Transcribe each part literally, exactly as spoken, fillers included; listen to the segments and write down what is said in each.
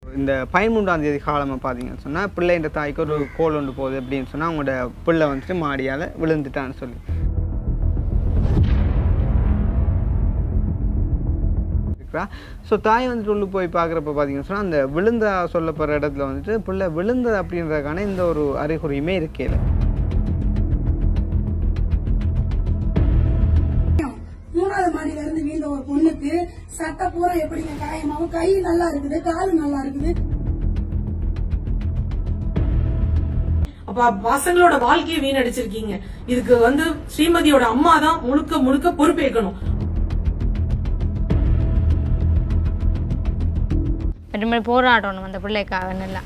இந்த பதிமூன்றாம் தேதி காலமாக பார்த்தீங்கன்னு சொன்னால் பிள்ளைன்ற தாய்க்கு ஒரு கோல் ஒன்று போகுது அப்படின்னு சொன்னால் அவங்களோட பிள்ளை வந்துட்டு மாடியால் விழுந்துட்டான்னு சொல்லி ஸோ தாய் வந்துட்டு உள்ள போய் பார்க்குறப்ப பார்த்தீங்கன்னு சொன்னால் அந்த விழுந்தா சொல்லப்படுற இடத்துல வந்துட்டு பிள்ளை விழுந்தது அப்படின்றதுக்கான இந்த ஒரு அறிகுறியுமே இருக்கல. மூணாவது மாடியில இருந்து வீழ்ந்த ஒரு பொண்ணுக்கு சட்ட பூரா எப்படிங்க காயமாவும் கை நல்லா இருக்குது காலு நல்லா இருக்குது. அப்ப பசங்களோட வாழ்க்கையை வீணடிச்சிருக்கீங்க. இதுக்கு வந்து ஸ்ரீமதியோட அம்மா தான் முழுக்க முழுக்க பொறுப்பேற்கணும். போராடணும் அந்த பிள்ளைக்காக நல்லா.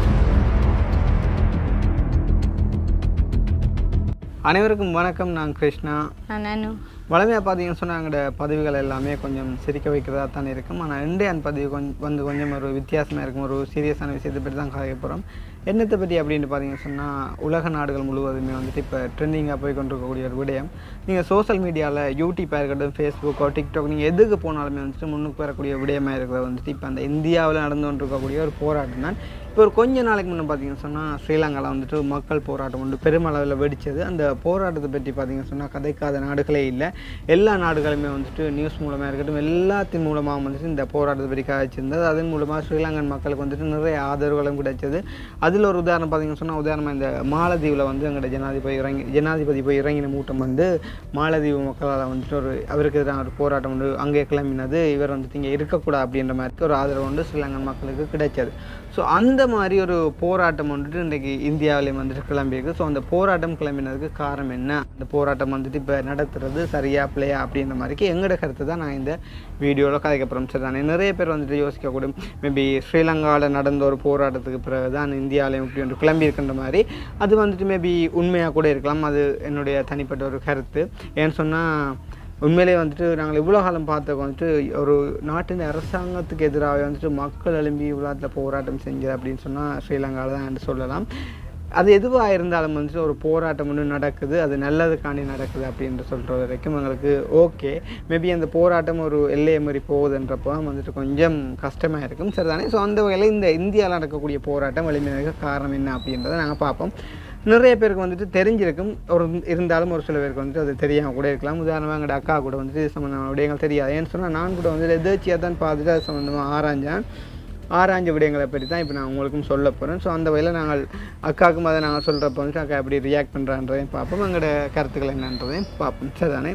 அனைவருக்கும் வணக்கம். நான் கிருஷ்ணா. நானு வளமையாக பார்த்தீங்கன்னு சொன்னால் எங்களோட பதிவுகள் எல்லாமே கொஞ்சம் சிரிக்க வைக்கிறதா தானே இருக்கும். ஆனால் இந்தியன் பதிவு கொஞ்சம் வந்து கொஞ்சம் ஒரு வித்தியாசமாக இருக்கும். ஒரு சீரியஸான விஷயத்தை பற்றி தான் கதைக்க போகிறோம். என்னத்தை பற்றி அப்படின்னு பார்த்தீங்கன்னு சொன்னால் உலக நாடுகள் முழுவதுமே வந்துட்டு இப்போ ட்ரெண்டிங்காக போய் கொண்டிருக்கக்கூடிய ஒரு விடயம். நீங்கள் சோஷியல் மீடியாவில் யூடியூப்பாக இருக்கட்டும், ஃபேஸ்புக்கோ டிக்டாக் நீங்கள் எதுக்கு போனாலுமே வந்துட்டு முன்னுக்கு வரக்கூடிய விடயமாக இருக்கிறது வந்துட்டு இப்போ அந்த இந்தியாவில் நடந்து கொண்டிருக்கக்கூடிய ஒரு போராட்டம் தான். இப்போ ஒரு கொஞ்ச நாளைக்கு முன்னே பார்த்தீங்கன்னு சொன்னால் ஸ்ரீலங்காவில் வந்துட்டு மக்கள் போராட்டம் வந்து பெருமளவில் வெடித்தது. அந்த போராட்டத்தை பற்றி பார்த்தீங்கன்னு சொன்னால் கதைக்காத நாடுகளே இல்லை. எல்லா நாடுகளுமே வந்துட்டு நியூஸ் மூலமாக இருக்கட்டும் எல்லாத்தின் மூலமாக வந்துட்டு இந்த போராட்டத்தை பற்றி கதைச்சிருந்தது. அதன் மூலமாக ஸ்ரீலங்கன் மக்களுக்கு வந்துட்டு நிறைய ஆதரவுகளும் கிடைச்சது. அதில் ஒரு உதாரணம் பார்த்தீங்கன்னு சொன்னால் உதாரணமாக இந்த மாலத்தீவில் வந்து எங்களோட ஜனாதிபதி இறங்கி ஜனாதிபதி போய் இறங்கின மூட்டம் வந்து மாலத்தீவு மக்களால் வந்துட்டு ஒரு அவருக்கு எதிரான ஒரு போராட்டம் வந்து அங்கே கிளம்பினது. இவர் வந்துட்டு இங்கே இருக்கக்கூடாது அப்படின்ற மாதிரி ஒரு ஆதரவு வந்து ஸ்ரீலங்கன் மக்களுக்கு கிடைச்சது. ஸோ அந்த மாதிரி ஒரு போராட்டம் வந்துட்டு இன்றைக்கி இந்தியாவிலேயும் வந்துட்டு கிளம்பியிருக்கு. ஸோ அந்த போராட்டம் கிளம்பினதுக்கு காரணம் என்ன, அந்த போராட்டம் வந்துட்டு இப்போ நடத்துறது சரியா பிள்ளையா அப்படின்ற மாதிரிக்கு எங்களோட கருத்து தான் நான் இந்த வீடியோவில் கதைக்கப்புறம் சரி தானே. நிறைய பேர் வந்துட்டு யோசிக்கக்கூடும், மேபி ஸ்ரீலங்காவில் நடந்த ஒரு போராட்டத்துக்கு பிறகு தான் இந்தியாவிலையும் இப்படி ஒன்று கிளம்பி இருக்கின்ற மாதிரி. அது வந்துட்டு மேபி உண்மையாக கூட இருக்கலாம். அது என்னுடைய தனிப்பட்ட ஒரு கருத்து. ஏன்னு சொன்னால் உண்மையிலே வந்துட்டு நாங்கள் இவ்வளோ காலம் பார்த்தது வந்துட்டு ஒரு நாட்டின் அரசாங்கத்துக்கு எதிராக வந்துட்டு மக்கள் எழும்பி இவ்வளோத்தில் போராட்டம் செஞ்சது அப்படின்னு சொன்னால் ஸ்ரீலங்காவில் தான் என்று சொல்லலாம். அது எதுவாக இருந்தாலும் வந்துட்டு ஒரு போராட்டம் ஒன்று நடக்குது, அது நல்லதுக்காண்டி நடக்குது அப்படின்ற சொல்கிற வரைக்கும் எங்களுக்கு ஓகே. மேபி அந்த போராட்டம் ஒரு எல்லையை மாதிரி போகுதுன்றப்போ வந்துட்டு கொஞ்சம் கஷ்டமாக இருக்கும் சரி தானே. ஸோ அந்த வகையில் இந்த இந்தியாவில் நடக்கக்கூடிய போராட்டம் வெளிமையாக காரணம் என்ன அப்படின்றத நாங்கள் பார்ப்போம். நிறைய பேருக்கு வந்துட்டு தெரிஞ்சிருக்கும், ஒரு இருந்தாலும் ஒரு சில பேருக்கு வந்துட்டு அது தெரியாமல் கூட இருக்கலாம். உதாரணமாக எங்களோட அக்கா கூட வந்துட்டு இது சம்மந்தமான விடயங்கள் தெரியாது. ஏன்னு சொன்னால் நான் கூட வந்துட்டு எதாச்சியாக தான் பார்த்துட்டு அது சம்மந்தமாக ஆராய்ஞ்சேன். ஆராய்ஞ்ச விடயங்களை பற்றி தான் இப்போ நான் உங்களுக்கும் சொல்ல போகிறேன். ஸோ அந்த வகையில் நாங்கள் அக்காவுக்கும் அதை நாங்கள் சொல்கிறப்ப வந்துட்டு அக்கா எப்படி ரியாக்ட் பண்ணுறான்றதையும் பார்ப்போம், எங்களோட கருத்துக்கள் என்னன்றதையும் பார்ப்போம் சரி தானே.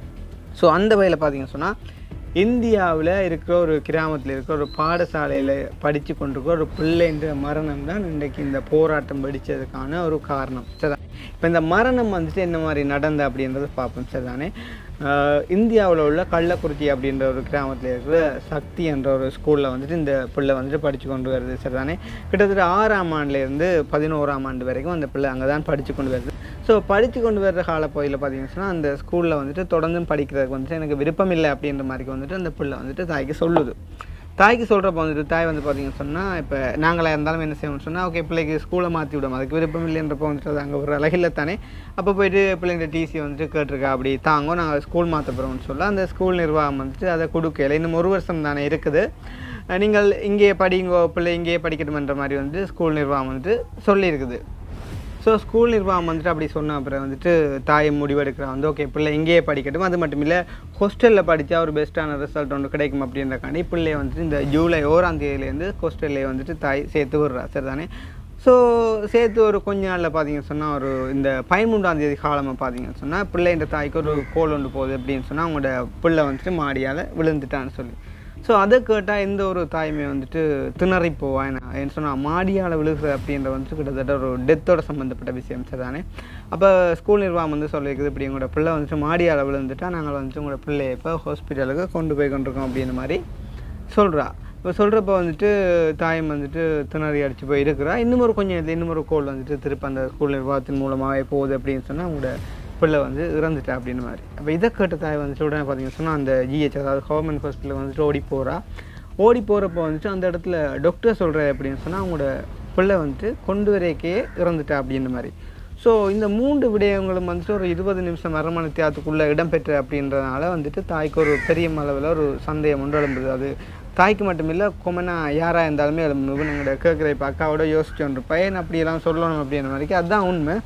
ஸோ அந்த வகையில் பார்த்தீங்கன்னு சொன்னால் இந்தியாவில் இருக்கிற ஒரு கிராமத்தில் இருக்கிற ஒரு பாடசாலையில் படித்து கொண்டிருக்கிற ஒரு பிள்ளைன்ற மரணம் தான் இன்றைக்கு இந்த போராட்டம் வெடித்ததுக்கான ஒரு காரணம் சரிதான். இப்போ இந்த மரணம் வந்துட்டு என்ன மாதிரி நடந்த அப்படின்றத பார்ப்போம் சரிதானே. இந்தியாவில் உள்ள கள்ளக்குறிச்சி அப்படின்ற ஒரு கிராமத்தில் இருக்கிற சக்தி என்ற ஒரு ஸ்கூலில் வந்துட்டு இந்த பிள்ளை வந்துட்டு படித்து கொண்டு வருது சரிதானே. கிட்டத்தட்ட ஆறாம் ஆண்டுலேருந்து பதினோராம் ஆண்டு வரைக்கும் அந்த பிள்ளை அங்கே தான் படித்து கொண்டு வருது. ஸோ படித்து கொண்டு வர்ற காலப்பகுதியில் பார்த்தீங்கன்னா அந்த ஸ்கூலில் வந்துட்டு தொடர்ந்து படிக்கிறதுக்கு வந்துட்டு எனக்கு விருப்பம் இல்லை அப்படின்ற மாதிரி வந்துட்டு அந்த பிள்ளை வந்துட்டு தாய்க்கு சொல்லுது. தாய்க்கு சொல்கிறப்ப வந்துட்டு தாய் வந்து பார்த்தீங்கன்னு சொன்னால் இப்போ நாங்களாக இருந்தாலும் என்ன செய்யணும்னு சொன்னால் ஓகே பிள்ளைக்கு ஸ்கூலை மாற்றி விடும், அதுக்கு விருப்பம் இல்லைன்றப்போ வந்துட்டு அது அங்கே ஒரு அழகில்லை தானே. அப்போ போய்ட்டு பிள்ளைங்க டிசி வந்துட்டு கேட்டிருக்கா அப்படி தாங்கோ நாங்கள் ஸ்கூல் மாற்ற போகிறோம்னு சொல்ல அந்த ஸ்கூல் நிர்வாகம் வந்துட்டு அதை கொடுக்கல. இன்னும் ஒரு வருஷம் தானே இருக்குது, நீங்கள் இங்கே படிங்கோ பிள்ளை இங்கேயே படிக்கட்டுமன்ற மாதிரி வந்துட்டு ஸ்கூல் நிர்வாகம் வந்துட்டு சொல்லியிருக்குது. ஸோ ஸ்கூல் நிர்வாகம் வந்துட்டு அப்படி சொன்ன அப்புறம் வந்துட்டு தாயை முடிவெடுக்கிறான் வந்து ஓகே பிள்ளை இங்கேயே படிக்கட்டும், அது மட்டும் இல்லை ஹாஸ்டலில் படித்தா ஒரு பெஸ்ட்டான ரிசல்ட் ஒன்று கிடைக்கும் அப்படின்றக்காண்டி பிள்ளையை வந்துட்டு இந்த ஜூலை ஓராம் தேதியிலேருந்து ஹாஸ்டல்லையே வந்துட்டு தாய் சேர்த்து விடுறா சரி தானே. ஸோ சேர்த்து ஒரு கொஞ்ச நாளில் பார்த்தீங்கன்னு சொன்னால் ஒரு இந்த பதிமூன்றாம் தேதி காலமாக பார்த்தீங்கன்னு சொன்னால் பிள்ளைன்ற தாய்க்கு ஒரு கோல் ஒன்று போகுது அப்படின்னு சொன்னால் அவங்களோட பிள்ளை வந்துட்டு மாடியால் விழுந்துட்டான்னு சொல்லி. ஸோ அதை கேட்டால் எந்த ஒரு தாயுமே வந்துட்டு திணறி போவான். என்ன சொன்னால் மாடியால் விழுகுறது அப்படின்ற வந்துட்டு கிட்டத்தட்ட ஒரு டெத்தோட சம்மந்தப்பட்ட விஷயம் சரி தானே. அப்போ ஸ்கூல் நிர்வாகம் வந்து சொல்லியிருக்குது இப்படி எங்களோட பிள்ளை வந்துட்டு மாடியால் விழுந்துட்டால் நாங்கள் வந்துட்டு உங்களோட பிள்ளையை இப்போ ஹாஸ்பிட்டலுக்கு கொண்டு போய் கொண்டிருக்கோம் அப்படின்ற மாதிரி சொல்கிறா. இப்போ சொல்கிறப்ப வந்துட்டு தாயம் வந்துட்டு திணறி அடித்து போய் இருக்கிறா. இன்னும் ஒரு கொஞ்சம் இன்னும் ஒரு கோல் வந்துட்டு திருப்பி அந்த ஸ்கூல் நிர்வாகத்தின் மூலமாகவே போகுது அப்படின்னு சொன்னால் அவங்களோட பிள்ளை வந்து இறந்துட்டா அப்படின்னு மாதிரி. அப்போ இதை கேட்ட தாய் வந்துட்டு உடனே பார்த்தீங்கன்னு சொன்னால் அந்த ஜிஹெச் அதாவது கவர்மெண்ட் ஹாஸ்பிட்டலில் வந்துட்டு ஓடி போகிறா. ஓடி போகிறப்போ வந்துட்டு அந்த இடத்துல டாக்டர் சொல்கிற அப்படின்னு சொன்னால் அவங்களோட பிள்ளை வந்துட்டு கொண்டு வரைக்கே இறந்துட்டா அப்படின்ற மாதிரி. ஸோ இந்த மூன்று விடயங்களும் வந்துட்டு ஒரு இருபது நிமிஷம் அரை மணி நேரத்துக்குள்ளே இடம்பெற்ற அப்படின்றதுனால வந்துட்டு தாய்க்கு ஒரு பெரிய அளவில் ஒரு சந்தேகம் ஒன்று எழும்புது. அது தாய்க்கு மட்டும் இல்லை கொமனாக யாராக இருந்தாலுமே எங்களோட கேட்குற இப்போ அக்காவோட யோசிச்சோன்ற பையன் அப்படியெல்லாம் சொல்லணும் அப்படின்ற மாதிரிக்கு அதுதான் உண்மை.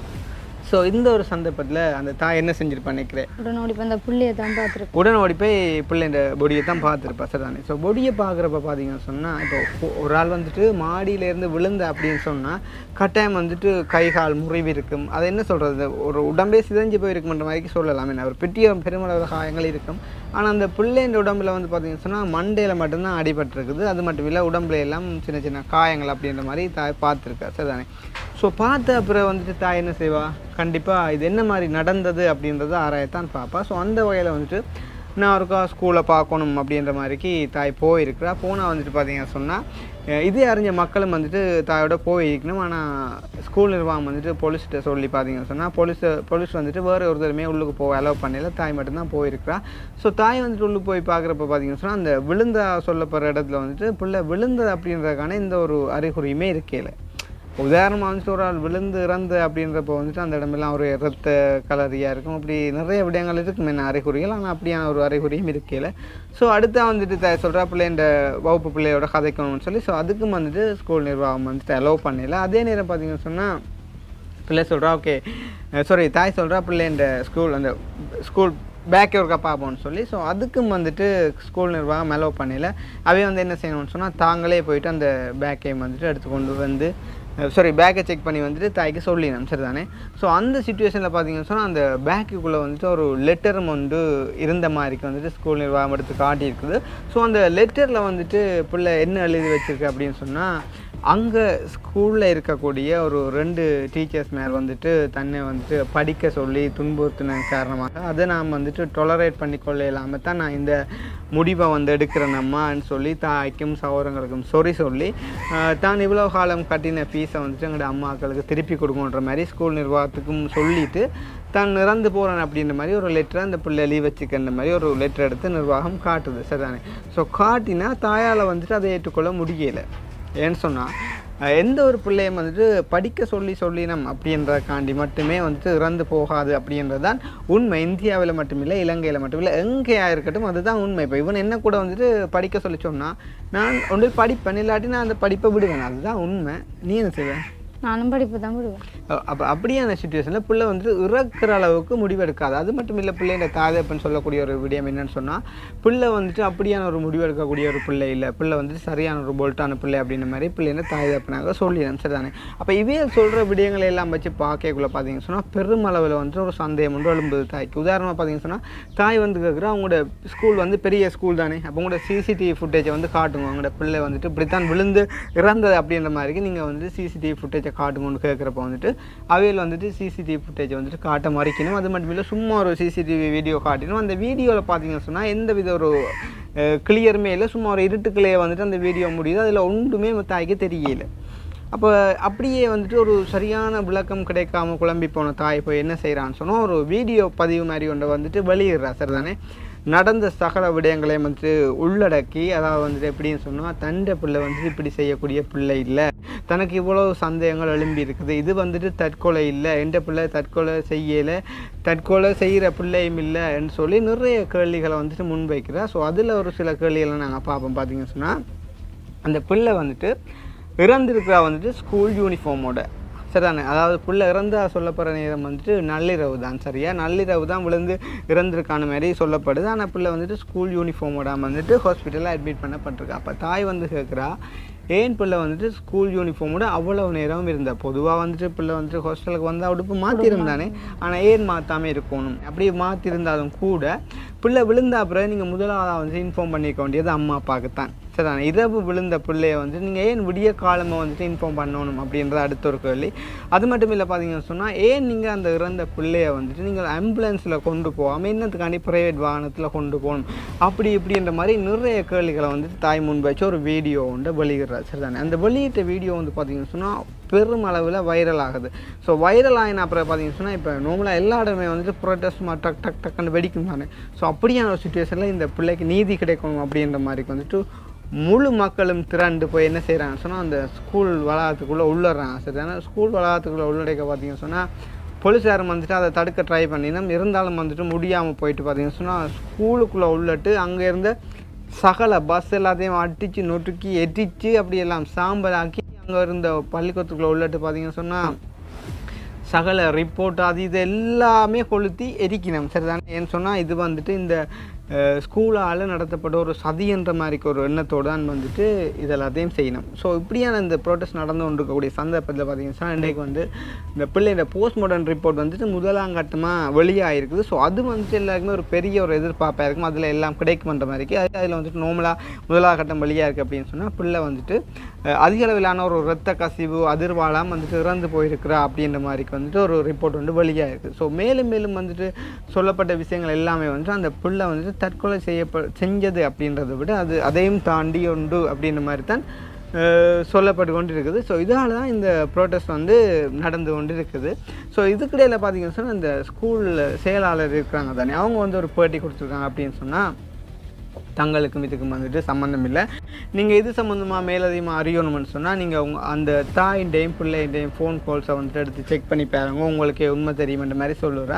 ஸோ இந்த ஒரு சந்தர்ப்பத்தில் அந்த தாய் என்ன செஞ்சிருப்பான்னு நினைக்கிறேன், உடனே ஓடி போய் அந்த புள்ளையை தான் பார்த்துருப்பேன். உடனே ஓடி போய் பிள்ளைன்ற பொடியை தான் பார்த்துருப்பா சரிதானே. ஸோ பொடியை பார்க்குறப்ப பார்த்தீங்கன்னு சொன்னால் இப்போ ஒரு ஆள் வந்துட்டு மாடியிலேருந்து விழுந்த அப்படின்னு சொன்னால் கட்டாயம் வந்துட்டு கை கால் முறிவு இருக்கும். அதை என்ன சொல்கிறது, ஒரு உடம்பே சிதைஞ்சு போயிருக்குன்ற மாதிரி சொல்லலாம். என்ன ஒரு பெரிய பெருமளவு காயங்கள் இருக்கும். ஆனால் அந்த பிள்ளைன்ற உடம்புல வந்து பார்த்தீங்கன்னு சொன்னால் மண்டையில் மட்டும்தான் அடிபட்டிருக்குது. அது மட்டும் இல்லை உடம்புல எல்லாம் சின்ன சின்ன காயங்கள் அப்படின்ற மாதிரி தாய் பார்த்துருக்கா சரிதானே. ஸோ பார்த்த அப்புறம் வந்துட்டு தாய் என்ன செய்வா, கண்டிப்பாக இது என்ன மாதிரி நடந்தது அப்படின்றத ஆராயத்தான் பார்ப்பா. ஸோ அந்த வகையில் வந்துட்டு நான் ஒருக்கா ஸ்கூலை பார்க்கணும் அப்படின்ற மாதிரிக்கு தாய் போயிருக்கிறா. போனால் வந்துட்டு பார்த்தீங்கன்னா சொன்னால் இதே அறிஞ்ச மக்களும் வந்துட்டு தாயோட போயிருக்கணும். ஆனால் ஸ்கூல் நிர்வாகம் வந்துட்டு போலீஸ்கிட்ட சொல்லி பார்த்தீங்கன்னு சொன்னால் போலீஸ் போலீஸ் வந்துட்டு வேறு ஒருத்தருமே உள்ளுக்கு போக அலோவ் பண்ணல, தாய் மட்டும்தான் போயிருக்கிறா. ஸோ தாய் வந்துட்டு உள்ளுக்கு போய் பார்க்குறப்ப பார்த்தீங்கன்னு சொன்னால் அந்த விழுந்த சொல்லப்படுற இடத்துல வந்துட்டு பிள்ளை விழுந்தது அப்படின்றதுக்கான இந்த ஒரு அறிகுறியுமே இருக்கையில். உதாரணமாக வந்துட்டு ஒரு ஆள் விழுந்து இறந்து அப்படின்றப்போ வந்துட்டு அந்த இடமெல்லாம் ஒரு இரத்த கலரியாக இருக்கும். அப்படி நிறைய விடயங்கள் இருக்கும் என்ன அறிகுறிகள். ஆனால் அப்படியான ஒரு அறிகுறியும் இருக்கையில். ஸோ அடுத்தா வந்துட்டு த சொல்கிறா பிள்ளை இந்த வகுப்பு பிள்ளையோட கதைக்கணும்னு சொல்லி ஸோ அதுக்கும் வந்துட்டு ஸ்கூல் நிர்வாகம் வந்துட்டு அலோவ் பண்ணல. அதே நேரம் பார்த்தீங்கன்னு சொன்னால் பிள்ளை சொல்கிறா ஓகே சாரி தாய் சொல்கிறா பிள்ளை இந்த ஸ்கூல் அந்த ஸ்கூல் பேக்கே ஒருக்கா பார்ப்போம்னு சொல்லி ஸோ அதுக்கும் வந்துட்டு ஸ்கூல் நிர்வாகம் அலோவ் பண்ணல. அவே வந்து என்ன செய்யணும்னு சொன்னால் தாங்களே போயிட்டு அந்த பேக்கையும் வந்துட்டு எடுத்து கொண்டு வந்து சாரி பேக்கை செக் பண்ணி வந்துட்டு தாய்க்கு சொல்லிடணும் சரிதானே. ஸோ அந்த சுச்சுவேஷனில் பார்த்தீங்கன்னு சொன்னால் அந்த பேக்குக்குள்ளே வந்துட்டு ஒரு லெட்டரும் வந்து இருந்த மாதிரிக்கு வந்துட்டு ஸ்கூல் நிர்வாகம் எடுத்து காட்டியிருக்குது. ஸோ அந்த லெட்டரில் வந்துட்டு பிள்ளை என்ன எழுதி வச்சுருக்கு அப்படின்னு சொன்னால் அங்கே ஸ்கூலில் இருக்கக்கூடிய ஒரு ரெண்டு டீச்சர்ஸ் மேலே வந்துட்டு தன்னை வந்துட்டு படிக்க சொல்லி துன்புறுத்தின காரணமாக அதை நாம் வந்துட்டு டொலரேட் பண்ணி கொள்ள இல்லாமல் தான் நான் இந்த முடிவை வந்து எடுக்கிறேன் அம்மான்னு சொல்லி தாய்க்கும் சகோதரங்களுக்கும் சொறி சொல்லி தான் இவ்வளோ காலம் கட்டின ஃபீஸை வந்துட்டு எங்களோட அம்மாக்களுக்கு திருப்பி கொடுக்குன்ற மாதிரி ஸ்கூல் நிர்வாகத்துக்கும் சொல்லிவிட்டு தான் இறந்து போகிறேன் அப்படின்ற மாதிரி ஒரு லெட்டரை அந்த பிள்ளை லீவ் வச்சுக்கின்ற மாதிரி ஒரு லெட்டர் எடுத்து நிர்வாகம் காட்டுது சரிதானே. ஸோ காட்டினா தாயால் வந்துட்டு அதை ஏற்றுக்கொள்ள முடியலை. ஏன்னு சொன்னால் எந்த ஒரு பிள்ளையும் வந்துட்டு படிக்க சொல்லி சொல்லினம் அப்படின்றக்காண்டி மட்டுமே வந்துட்டு இறந்து போகாது அப்படின்றது தான் உண்மை. இந்தியாவில் மட்டுமில்லை, இலங்கையில் மட்டுமில்லை, எங்கேயா இருக்கட்டும் அதுதான் உண்மை. இப்போ இவன் என்ன கூட வந்துட்டு படிக்க சொல்லி சொன்னால் நான் ஒன்று படிப்பேன், இல்லாட்டி நான் அந்த படிப்பை விடுவேன், அதுதான் உண்மை. நீ என்ன செய்வேன்? நானும் படிப்பு தான் விடுவேன். அப்போ அப்படியான சுச்சுவேஷனில் பிள்ளை வந்துட்டு இறக்குற அளவுக்கு முடிவெடுக்காது. அது மட்டும் இல்லை, பிள்ளைன்ற தாதப்பன்னு சொல்லக்கூடிய ஒரு விடயம் என்னன்னு சொன்னால் பிள்ளை வந்துட்டு அப்படியான ஒரு முடிவெடுக்கக்கூடிய ஒரு பிள்ளை இல்லை, பிள்ளை வந்துட்டு சரியான ஒரு போல்ட்டான பிள்ளை அப்படின்ற மாதிரி பிள்ளைன்ற தாதப்பனாக சொல்லிடணும் சரிதானே. அப்போ இவையை சொல்கிற விடயங்களை எல்லாம் வச்சு பார்க்கக்குள்ளே பார்த்தீங்கன்னு சொன்னால் பெருமளவில் வந்துட்டு ஒரு சந்தேகம் ஒன்று எழும்புது தாய்க்கு. உதாரணமாக பார்த்தீங்கன்னு சொன்னால் தாய் வந்து கேட்குறா அவங்களோட ஸ்கூல் வந்து பெரிய ஸ்கூல் தானே, அப்போ உங்களோட சிசிடிவி ஃபுட்டேஜை வந்து காட்டுங்க, அவங்களோட பிள்ளை வந்துட்டு இப்படித்தான் விழுந்து இறந்தது அப்படின்ற மாதிரிக்கு நீங்கள் வந்து சிசிடிவி ஃபுட்டேஜை காட்டுங்கன்னு கேட்குறப்ப வந்துட்டு அவையில் வந்துட்டு சிசிடிவி ஃபுட்டேஜை வந்துட்டு காட்ட மறைக்கணும். அது மட்டும் இல்லை சும்மா ஒரு சிசிடிவி வீடியோ காட்டணும். அந்த வீடியோவில் பார்த்தீங்கன்னு சொன்னால் எந்த வித ஒரு கிளியருமே இல்லை, சும்மா ஒரு இருட்டுக்குள்ளேயே வந்துட்டு அந்த வீடியோ முடியுது, அதில் ஒன்றுமே தாய்க்கு தெரியல. அப்போ அப்படியே வந்துட்டு ஒரு சரியான விளக்கம் கிடைக்காம குழம்பி போன தாய் போய் என்ன செய்கிறான்னு சொன்னால் ஒரு வீடியோ பதிவு மாதிரி ஒன்றை வந்துட்டு வெளியிடுறா சரிதானே. நடந்த சகல விடயங்களையும் வந்துட்டு உள்ளடக்கி, அதாவது வந்துட்டு எப்படின்னு சொன்னால் தண்டை பிள்ளை வந்துட்டு இப்படி செய்யக்கூடிய பிள்ளை இல்லை, தனக்கு இவ்வளோ சந்தேகங்கள் எழும்பி இருக்குது, இது வந்துட்டு தற்கொலை இல்லை, எந்த பிள்ளை தற்கொலை செய்யலை, தற்கொலை செய்கிற பிள்ளையும் இல்லைன்னு சொல்லி நிறைய கேள்விகளை வந்துட்டு முன்வைக்கிறா. ஸோ அதில் ஒரு சில கேள்விகளை நாங்கள் பார்ப்போம். பார்த்தீங்கன்னு சொன்னால் அந்த பிள்ளை வந்துட்டு இறந்துருக்கிறா வந்துட்டு ஸ்கூல் யூனிஃபார்மோட சரிதானே. அதாவது பிள்ளை இறந்தா சொல்லப்படுற நேரம் வந்துட்டு நள்ளிரவு தான் சரியா, நள்ளிரவு தான் விழுந்து இறந்துருக்கான மாதிரி சொல்லப்படுது. ஆனால் பிள்ளை வந்துட்டு ஸ்கூல் யூனிஃபார்மோட வந்துட்டு ஹாஸ்பிட்டலில் அட்மிட் பண்ணப்பட்டிருக்கா. அப்போ தாய் வந்து கேட்குறா ஏன் பிள்ளை வந்துட்டு ஸ்கூல் யூனிஃபார்மோட அவ்வளவு நேரம் இருந்தா, பொதுவாக வந்துட்டு பிள்ளை வந்துட்டு ஹாஸ்டலுக்கு வந்து உடுப்பு மாற்றிருந்தானே, ஆனால் ஏன் மாற்றாமல் இருக்கணும், அப்படி மாற்றிருந்தாலும் கூட பிள்ளை விழுந்தா அப்புறம் நீங்கள் முதலாவது வந்து இன்ஃபார்ம் பண்ணிக்க வேண்டியது அம்மா அப்பாவுக்கு தான் சரிதானே. இரவு விழுந்த பிள்ளைய வந்து நீங்கள் ஏன் விடிய காலமாக வந்துட்டு இன்ஃபார்ம் பண்ணணும் அப்படின்றது அடுத்த ஒரு கேள்வி. அது மட்டும் இல்லை பார்த்தீங்கன்னு சொன்னால் ஏன் நீங்கள் அந்த இறந்த பிள்ளைய வந்துட்டு நீங்கள் ஆம்புலன்ஸில் கொண்டு போகாமல் என்னத்துக்காண்டி ப்ரைவேட் வாகனத்தில் கொண்டு போகணும், அப்படி இப்படின்ற மாதிரி நிறைய கேள்விகளை வந்துட்டு தாய் முன் வச்சு ஒரு வீடியோ வந்து வெளியிடுறாரு சரிதானே. அந்த வெளியிட்ட வீடியோ வந்து பார்த்தீங்கன்னு சொன்னால் பெரும் அளவில் வைரல் ஆகுது. ஸோ வைரல் ஆகின அப்புறம் பார்த்தீங்கன்னு சொன்னால் இப்போ நார்மலாக எல்லா இடமே வந்துட்டு ப்ரொட்டஸ்ட் டக் டக் டக்குன்னு வெடிக்கும் தானே. ஸோ அப்படியான ஒரு சுச்சுவேஷனில் இந்த பிள்ளைக்கு நீதி கிடைக்கணும் அப்படின்ற மாதிரி வந்துட்டு முழு மக்களும் திரண்டு போய் என்ன செய்கிறாங்கன்னு சொன்னால் அந்த ஸ்கூல் வளாகத்துக்குள்ளே உள்ளறாங்க சரிதானே. ஸ்கூல் வளாகத்துக்குள்ளே உள்ளடைக்க பார்த்தீங்கன்னு சொன்னால் போலீஸாரும் வந்துட்டு அதை தடுக்க ட்ரை பண்ணினோம், இருந்தாலும் வந்துட்டு முடியாமல் போயிட்டு பார்த்தீங்கன்னு சொன்னால் ஸ்கூலுக்குள்ளே உள்ளட்டு அங்கே இருந்த சகல பஸ் எல்லாத்தையும் அடித்து நொறுக்கி எரிச்சு அப்படியெல்லாம் சாம்பலாக்கி அங்கே இருந்த பள்ளிக்கூடத்துக்குள்ளே உள்ளட்டு பார்த்தீங்கன்னு சொன்னால் சகல ரிப்போர்ட் அது இது எல்லாமே கொளுத்தி எரிக்கணும் சரிதானே. ஏன்னு சொன்னால் இது வந்துட்டு இந்த ஸ்கூலால் நடத்தப்பட்ட ஒரு சதி என்ற மாதிரிக்கு ஒரு எண்ணத்தோடு தான் வந்துட்டு இதெல்லாத்தையும் செய்யணும். ஸோ இப்படியான இந்த ப்ரோட்டஸ்ட் நடந்து கொண்டு இருக்கக்கூடிய சந்தர்ப்பத்தில் பார்த்தீங்கன்னா இன்றைக்கு வந்து இந்த பிள்ளையோட போஸ்ட் மார்டம் ரிப்போர்ட் வந்துட்டு முதலாம் கட்டமாக வெளியாகிருக்குது. ஸோ அது வந்துட்டு எல்லாருக்குமே ஒரு பெரிய ஒரு எதிர்பார்ப்பாக இருக்கும், அதில் எல்லாம் கிடைக்குமன்ற மாதிரிக்கு. அது அதில் வந்துட்டு நோமலாக முதலாம் கட்டம் வெளியாக இருக்குது அப்படின்னு சொன்னால் பிள்ளை வந்துட்டு அதிக அளவிலான ஒரு இரத்த கசிவு அதிர்வாலாம் வந்துட்டு இறந்து போயிருக்கிறா அப்படின்ற மாதிரிக்கு வந்துட்டு ஒரு ரிப்போர்ட் வந்து வெளியாக இருக்குது. ஸோ மேலும் மேலும் வந்துட்டு சொல்லப்பட்ட விஷயங்கள் எல்லாமே வந்துட்டு அந்த பிள்ளை வந்துட்டு தற்கொலை செய்யப்ப செஞ்சது அப்படின்றத விட அது அதையும் தாண்டி உண்டு அப்படின்ற மாதிரி தான் சொல்லப்பட்டு கொண்டு இருக்குது. ஸோ இதனால தான் இந்த ப்ரோட்டஸ்ட் வந்து நடந்து கொண்டு இருக்குது. ஸோ இதுக்கிடையில் பார்த்தீங்கன்னு சொன்னால் இந்த ஸ்கூலில் செயலாளர் இருக்கிறாங்க தானே, அவங்க வந்து ஒரு பேட்டி கொடுத்துருக்காங்க அப்படின்னு சொன்னால் தங்களுக்கும் இதுக்கும் வந்துட்டு சம்மந்தம் இல்லை, நீங்கள் இது சம்மந்தமாக மேலதிகமாக அறியணும்னு சொன்னால் நீங்கள் உங்கள் அந்த தாயின்டையும் பிள்ளையின்டையும் ஃபோன் கால்ஸை வந்துட்டு எடுத்து செக் பண்ணி பாருங்க, உங்களுக்கு உண்மை தெரியுமென்ற மாதிரி சொல்லுறா.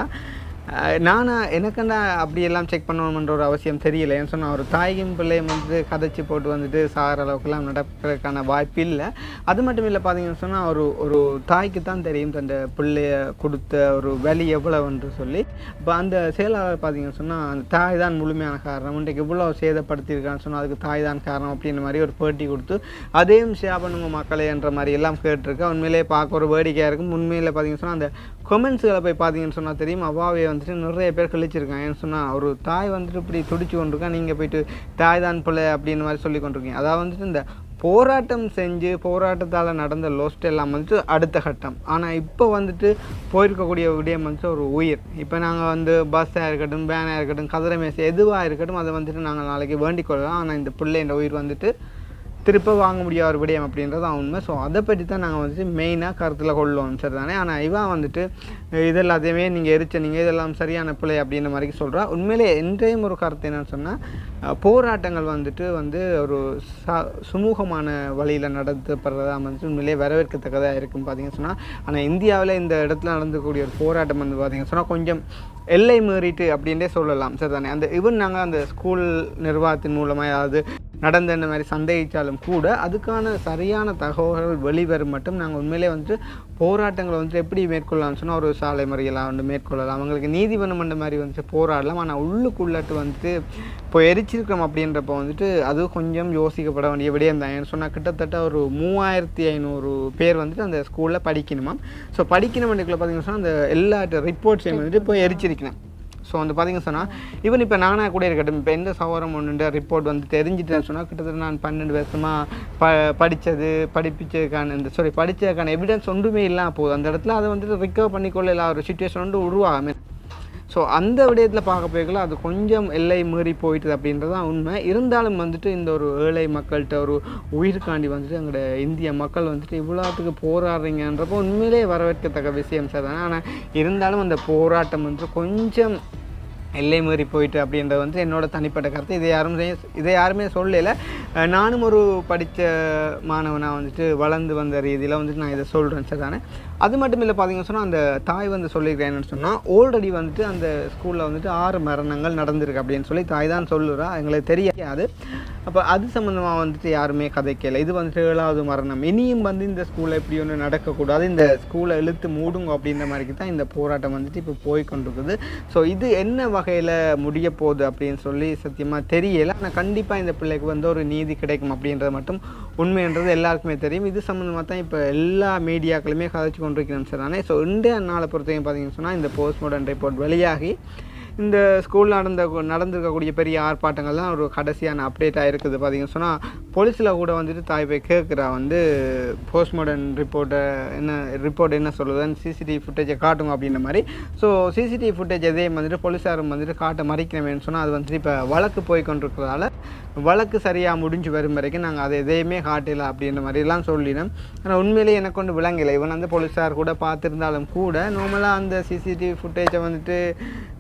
நானா எனக்குண்டா அப்படியெல்லாம் செக் பண்ணணுன்ற ஒரு அவசியம் தெரியல. ஏன்னு சொன்னால் ஒரு தாய்க்கும் பிள்ளையும் வந்து கதைச்சி போட்டு வந்துட்டு சாகிற அளவுக்குலாம் நடக்கிறதுக்கான வாய்ப்பு இல்லை. அது மட்டும் இல்லை பார்த்தீங்கன்னு சொன்னால் ஒரு ஒரு தாய்க்கு தான் தெரியும் அந்த பிள்ளைய கொடுத்த ஒரு வலி எவ்வளவுன்னு சொல்லி. இப்போ அந்த செயலாளர் பார்த்தீங்கன்னு சொன்னால் அந்த தாய் தான் முழுமையான காரணம், இன்றைக்கு இவ்வளோ சேதப்படுத்தியிருக்கான்னு சொன்னால் அதுக்கு தாய் தான் காரணம் அப்படின்ற மாதிரி ஒரு பேட்டி கொடுத்து அதையும் ஷேர் பண்ணுங்க மக்களே என்ற மாதிரி எல்லாம் கேட்டிருக்கேன். உண்மையிலே பார்க்க ஒரு வேடிக்கையாக இருக்கும். உண்மையில் பார்த்தீங்கன்னு சொன்னால் அந்த கொமெண்ட்ஸுகளை போய் பார்த்தீங்கன்னு சொன்னால் தெரியும், அவ்வாவே வந்துட்டு நிறைய பேர் கழிச்சிருக்காங்க. ஏன்னு சொன்னால் ஒரு தாய் வந்துட்டு இப்படி துடிச்சு கொண்டிருக்கா, நீங்கள் போயிட்டு தாய் தான் பிள்ளை அப்படின்னு மாதிரி சொல்லி கொண்டிருக்கீங்க. அதாவது வந்துட்டு இந்த போராட்டம் செஞ்சு போராட்டத்தால் நடந்த லோஸ்ட் எல்லாம் வந்துட்டு அடுத்த கட்டம். ஆனால் இப்போ வந்துட்டு போயிருக்கக்கூடிய விடயம் வந்துட்டு ஒரு உயிர். இப்போ நாங்கள் வந்து பஸ்ஸாக இருக்கட்டும், வேனாக இருக்கட்டும், கதிரை மேசை எதுவாக இருக்கட்டும், அதை வந்துட்டு நாங்கள் நாளைக்கு வேண்டிக் கொள்ளலாம். ஆனால் இந்த பிள்ளைன்ற உயிர் வந்துட்டு திருப்ப வாங்க முடியாத ஒரு விடயம் அப்படின்றது தான் உண்மை. ஸோ அதை பற்றி தான் நாங்கள் வந்துட்டு மெயினாக கருத்தில் கொள்ளுவோம் சரி தானே. ஆனால் இவன் வந்துட்டு இதெல்லாத்தையுமே நீங்கள் எரிச்ச நீங்கள் இதெல்லாம் சரியான பிள்ளை அப்படின்ற மாதிரி சொல்கிறா. உண்மையிலே இன்றையும் ஒரு கருத்து என்னன்னு சொன்னால் போராட்டங்கள் வந்துட்டு வந்து ஒரு ச சுமூகமான வழியில் நடத்தப்படுறதா வந்துட்டு உண்மையிலே வரவேற்கத்தக்கதாக இருக்கும் பார்த்தீங்கன்னு சொன்னால். ஆனால் இந்தியாவில் இந்த இடத்துல நடந்துக்கூடிய ஒரு போராட்டம் வந்து பார்த்தீங்கன்னு சொன்னால் கொஞ்சம் எல்லை மீறிட்டு அப்படின்றே சொல்லலாம் சரி தானே. அந்த ஈவன் நாங்கள் அந்த ஸ்கூல் நிர்வாகத்தின் மூலமாக ஏதாவது நடந்த இந்த மாதிரி சந்தேகித்தாலும் கூட அதுக்கான சரியான தகவல்கள் வெளிவரும் மட்டும் நாங்கள் உண்மையிலே வந்துட்டு போராட்டங்களை வந்துட்டு எப்படி மேற்கொள்ளலாம்னு சொன்னால் ஒரு சாலை முறையெல்லாம் வந்து மேற்கொள்ளலாம், அவங்களுக்கு நீதி வேணுமென்ற மாதிரி வந்துட்டு போராடலாம். ஆனால் உள்ளுக்குள்ளட்டு வந்துட்டு இப்போ எரிச்சிருக்கிறோம் அப்படின்றப்போ வந்துட்டு அது கொஞ்சம் யோசிக்கப்பட வேண்டிய விடயம் தான். ஏன்னு சொன்னால் கிட்டத்தட்ட ஒரு மூவாயிரத்தி ஐநூறு பேர் வந்துட்டு அந்த ஸ்கூலில் படிக்கணுமா. ஸோ படிக்கணும் வேண்டியக்குள்ள பார்த்தீங்கன்னா சொன்னால் அந்த எல்லா ரிப்போர்ட்ஸையும் வந்துட்டு இப்போ எரிச்சிருக்கணும். ஸோ வந்து பார்த்தீங்கன்னு சொன்னால் ஈவன் இப்போ நானாக கூட இருக்கட்டும், இப்போ எந்த சவரம் ஒன்றுன்ற ரிப்போர்ட் வந்து தெரிஞ்சுட்டேன்னு சொன்னால் கிட்டத்தட்ட நான் பன்னெண்டு வருஷமாக ப படித்தது படிப்பிச்சதுக்கான இந்த சாரி படித்ததுக்கான எவிடன்ஸ் ஒன்றுமே இல்லாமல் போகுது. அந்த இடத்துல அதை வந்துட்டு ரிக்கவர் பண்ணிக்கொள்ள எல்லா ஒரு சுச்சுவேஷன் வந்து உருவாகாமே. ஸோ அந்த விடயத்தில் பார்க்க போய்க்கலாம் அது கொஞ்சம் எல்லை மீறி போயிட்டுது அப்படின்றது தான் உண்மை. இருந்தாலும் வந்துட்டு இந்த ஒரு ஏழை மக்கள்கிட்ட ஒரு உயிருக்காண்டி வந்துட்டு எங்களோட இந்திய மக்கள் வந்துட்டு இவ்வளோத்துக்கு போராடுறீங்கன்றப்போ உண்மையிலே வரவேற்கத்தக்க விஷயம் சார் தானே. ஆனால் இருந்தாலும் அந்த போராட்டம் வந்துட்டு கொஞ்சம் எல்லை மீறி போயிட்டு அப்படின்றது வந்து என்னோட தனிப்பட்ட கருத்து. இதை யாரும் இதை யாருமே சொல்லலை. நானும் ஒரு படித்த மாணவனாக வந்துட்டு வளர்ந்து வந்த ரீதியில் வந்துட்டு நான் இதை சொல்கிறேன் சார் தானே. அது மட்டும் இல்லை பார்த்தீங்கன்னு சொன்னால் அந்த தாய் வந்து சொல்லியிருக்கேன்னு சொன்னால் ஆல்ரெடி வந்துட்டு அந்த ஸ்கூலில் வந்துட்டு ஆறு மரணங்கள் நடந்திருக்கு அப்படின்னு சொல்லி தாய் தான் சொல்லுறா, எங்களுக்கு தெரியாது. அப்போ அது சம்மந்தமாக வந்துட்டு யாருமே கதைக்கலை. இது வந்துட்டு ஏழாவது மரணம், இனியும் வந்து இந்த ஸ்கூலில் இப்படி ஒன்று நடக்கக்கூடாது, இந்த ஸ்கூலை இழுத்து மூடுங்க அப்படின்ற மாதிரிக்கு தான் இந்த போராட்டம் வந்துட்டு இப்போ போய்கொண்டிருக்குது. ஸோ இது என்ன வகையில் முடிய போகுது அப்படின்னு சொல்லி சத்தியமாக தெரியலை. ஆனால் கண்டிப்பாக இந்த பிள்ளைக்கு வந்து ஒரு நீதி கிடைக்கும் அப்படின்றது மட்டும் உண்மைன்றது எல்லாருக்குமே தெரியும். இது சம்மந்தமாக தான் இப்போ எல்லா மீடியாக்களுமே கதைச்சு கொண்டிருக்கிறேன் சார் தானே. ஸோ இந்திய நாளை பொறுத்தவரைக்கும் பார்த்தீங்கன்னு சொன்னால் இந்த போஸ்ட் மார்டம் ரிப்போர்ட் வெளியாகி இந்த ஸ்கூலில் நடந்த நடந்திருக்கக்கூடிய பெரிய ஆர்ப்பாட்டங்கள் தான் ஒரு கடைசியான அப்டேட்டாக இருக்குது. பார்த்தீங்கன்னு சொன்னால் போலீஸில் கூட வந்துட்டு தாய் போய் கேட்குறா வந்து போஸ்ட்மார்டம் ரிப்போர்ட்டை என்ன ரிப்போர்ட் என்ன சொல்லுதுன்னு சிசிடிவி ஃபுட்டேஜை காட்டுங்க அப்படின்ற மாதிரி. ஸோ சிசிடிவி ஃபுட்டேஜ் எதையும் வந்துட்டு போலீஸாரும் வந்துட்டு காட்ட மறைக்கிறமேன்னு சொன்னால் அது வந்துட்டு இப்போ வழக்கு போய் கொண்டிருக்கிறதால வழக்கு சரியாக முடிஞ்சு வரும் வரைக்கும் நாங்கள் அதை எதையுமே காட்டலை அப்படின்ற மாதிரிலாம் சொல்லினோம். ஆனால் உண்மையிலேயே எனக்கு கொண்டு விளங்கலை. இவன் வந்து போலீஸார் கூட பார்த்துருந்தாலும் கூட நார்மலாக அந்த சிசிடிவி ஃபுட்டேஜை வந்துட்டு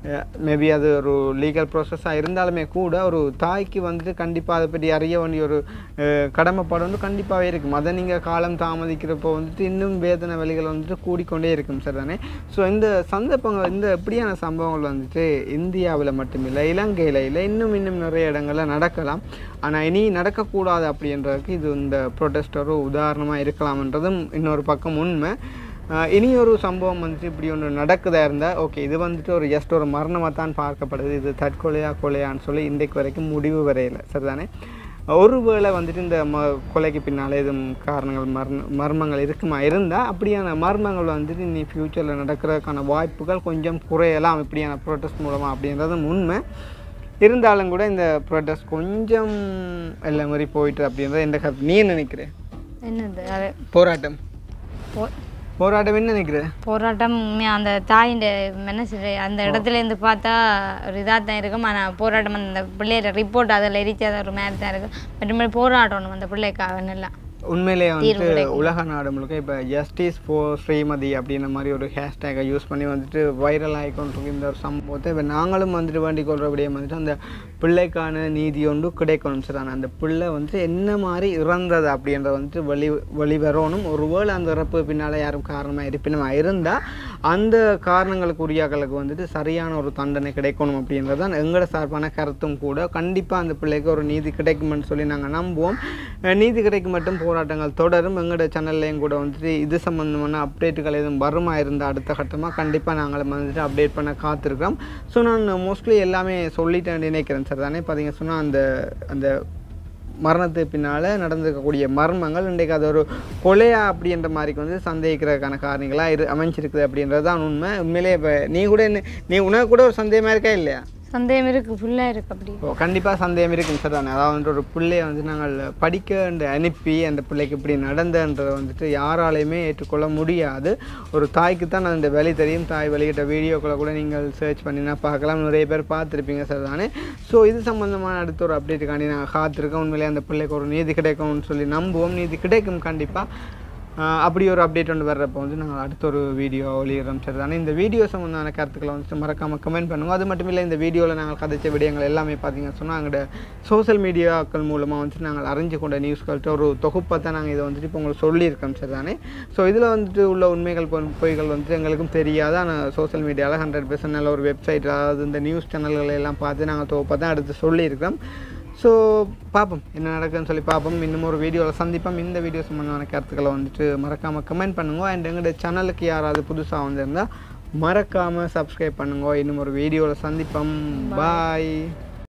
மேபி அது ஒரு லீகல் ப்ராசஸாக இருந்தாலுமே கூட ஒரு தாய்க்கு வந்துட்டு கண்டிப்பாக அதை பற்றி அறிய வேண்டிய ஒரு கடமைப்பாடு வந்து கண்டிப்பாகவே இருக்கும். அதை நீங்கள் காலம் தாமதிக்கிறப்போ வந்துட்டு இன்னும் வேதனை வலிகள் வந்துட்டு கூடிக்கொண்டே இருக்கும் சார் தானே. ஸோ இந்த சந்தர்ப்பங்கள் இந்த எப்படியான சம்பவங்கள் வந்துட்டு இந்தியாவில் மட்டுமில்லை, இலங்கையில் இல்லை, இன்னும் இன்னும் நிறைய இடங்களில் நடக்கலாம். ஆனால் இனி நடக்கக்கூடாது அப்படின்றதுக்கு இது இந்த ப்ரொடெஸ்ட் ஒரு உதாரணமாக இருக்கலாம்ன்றதும் இன்னொரு பக்கம் உண்மை. இனி ஒரு சம்பவம் வந்துட்டு இப்படி ஒன்று நடக்குதா இருந்தால் ஓகே, இது வந்துட்டு ஒரு ஜஸ்ட் ஒரு மரணமாக தான் பார்க்கப்படுது, இது தற்கொலையா கொலையான்னு சொல்லி இன்றைக்கு வரைக்கும் முடிவு வரையில சரிதானே. ஒருவேளை வந்துட்டு இந்த ம கொலைக்கு பின்னால் எதுவும் காரணங்கள் மர்ம மர்மங்கள் இருக்குமா இருந்தால் அப்படியான மர்மங்கள் வந்துட்டு இனி ஃப்யூச்சரில் நடக்கிறதுக்கான வாய்ப்புகள் கொஞ்சம் குறையலாம் இப்படியான ப்ரொடெஸ்ட் மூலமாக அப்படின்றதும் உண்மை. இருந்தாலும் கூட இந்த ப்ரொடெஸ்ட் கொஞ்சம் எல்லா மாதிரி போயிட்டு அப்படின்றத எந்த கருத்து நீ நினைக்கிறேன்? என்னது அது போராட்டம் போ போராட்டம் என்ன நினைக்கிறேன்? போராட்டம் அந்த தாயின் மனசு அந்த இடத்துல இருந்து பார்த்தா ஒரு இதாக தான் இருக்கும். ஆனால் போராட்டம் அந்த பிள்ளையோட ரிப்போர்ட் அதில் எரிச்சாத ஒரு மாதிரி தான் இருக்கும். மற்றபடி போராட்டணும் அந்த பிள்ளைக்காக நல்லா. உண்மையிலே வந்துட்டு உலக நாடு முழுக்க இப்போ ஜஸ்டிஸ் ஃபார் ஸ்ரீமதி அப்படின்ற மாதிரி ஒரு ஹேஷ்டேக்கை யூஸ் பண்ணி வந்துட்டு வைரல் ஆகிக்கொண்டிருக்கு இந்த ஒரு சம்பவத்தை. இப்போ நாங்களும் வந்துட்டு வேண்டிக் கொள்கிறபடியே வந்துட்டு அந்த பிள்ளைக்கான நீதி ஒன்று கிடைக்கணும் சார். ஆனால் அந்த பிள்ளை வந்துட்டு என்ன மாதிரி இறந்தது அப்படின்றத வந்துட்டு வெளி வெளிவரணும். ஒருவேளை அந்த இறப்பு பின்னால் யாரும் காரணமாக இருப்பினமாக இருந்தால் அந்த காரணங்களுக்கு உரியாக்களுக்கு வந்துட்டு சரியான ஒரு தண்டனை கிடைக்கணும் அப்படின்றது தான் எங்களோட சார்பான கருத்தும் கூட. கண்டிப்பாக அந்த பிள்ளைக்கு ஒரு நீதி கிடைக்குமென்னு சொல்லி நாங்கள் நம்புவோம். நீதி கிடைக்கும் மட்டும் போராட்டங்கள் தொடரும். எங்களோட சேனல்லையும் கூட வந்துட்டு இது சம்பந்தமான அப்டேட்டுகள் எதுவும் வருமா இருந்தால் அடுத்த கட்டமாக கண்டிப்பாக நாங்கள் வந்துட்டு அப்டேட் பண்ண காத்திருக்கிறோம். ஸோ நான் மோஸ்ட்லி எல்லாமே சொல்லிட்டேன் நினைக்கிறேன் சார் தானே. பார்த்தீங்க சொன்னால் அந்த அந்த மரணத்துக்கு பின்னால் நடந்திருக்கக்கூடிய மர்மங்கள் இன்றைக்கு அது ஒரு கொலையா அப்படின்ற மாதிரிக்கு வந்து சந்தேகிக்கிறதுக்கான காரணங்களாக இரு அமைஞ்சிருக்குது அப்படின்றது தான் உண்மை. உண்மையிலே இப்போ நீ கூட என்ன நீ உனக்கு கூட ஒரு சந்தேகமாக இருக்கா இல்லையா? சந்தேகம் இருக்குது, ஃபுல்லாக இருக்குது. அப்படி ஓ கண்டிப்பாக சந்தேகம் இருக்குங்க சார் தானே. அதாவது வந்துட்டு ஒரு பிள்ளையை வந்து நாங்கள் படிக்க அனுப்பி அந்த பிள்ளைக்கு இப்படி நடந்தன்றதை வந்துட்டு யாராலையுமே ஏற்றுக்கொள்ள முடியாது. ஒரு தாய்க்கு தான் அந்த வழி தெரியும். தாய் வெளியிட்ட வீடியோக்களை கூட நீங்கள் சர்ச் பண்ணினா பார்க்கலாம், நிறைய பேர் பார்த்துருப்பீங்க சார் தானே. ஸோ இது சம்மந்தமான அடுத்த ஒரு அப்டேட்டுக்காண்டி நாங்கள் காத்திருக்கோம். உண்மையிலே அந்த பிள்ளைக்கு ஒரு நீதி கிடைக்கும்னு சொல்லி நம்புவோம். நீதி கிடைக்கும் கண்டிப்பாக. அப்படி ஒரு அப்டேட் ஒன்று வர்றப்போ வந்து நாங்கள் அடுத்த ஒரு வீடியோ வெளியிடுறோம் சார் தானே. இந்த வீடியோ சம்மந்தமான கருத்துக்களை வந்துட்டு மறக்காமல் கமெண்ட் பண்ணுவோம். அது மட்டும் இல்லை, இந்த வீடியோவில் நாங்கள் கதைச்ச விடயங்கள் எல்லாமே பார்த்தீங்கன்னு சொன்னால் எங்களோட சோசியல் மீடியாக்கள் மூலமாக வந்துட்டு நாங்கள் அறிஞ்சு கொண்ட நியூஸ்கள்கிட்ட ஒரு தொகுப்பை தான் நாங்கள் இதை வந்துட்டு இப்போ உங்களுக்கு சொல்லியிருக்கோம் சார் தானே. ஸோ இதில் வந்துட்டு உள்ள உண்மைகள் பொய்கள் வந்துட்டு எங்களுக்கும் தெரியாது. ஆனால் சோசியல் மீடியாவில் ஹண்ட்ரட் பெர்சன்ட் நல்ல ஒரு வெப்சைட், அதாவது இந்த நியூஸ் சேனல்களை எல்லாம் பார்த்து நாங்கள் தொகுப்பை தான் அடுத்து சொல்லியிருக்கோம். ஸோ பார்ப்போம் என்ன நடக்குதுன்னு சொல்லி பார்ப்போம். இன்னும் ஒரு வீடியோவில் சந்திப்போம். இந்த வீடியோ சம்பந்தமான கருத்துக்களை வந்துட்டு மறக்காமல் கமெண்ட் பண்ணுங்க. அண்ட் எங்களோட சேனலுக்கு யாராவது புதுசாக வந்திருந்தால் மறக்காமல் சப்ஸ்கிரைப் பண்ணுங்க. இன்னும் ஒரு வீடியோவில் சந்திப்போம். பாய்.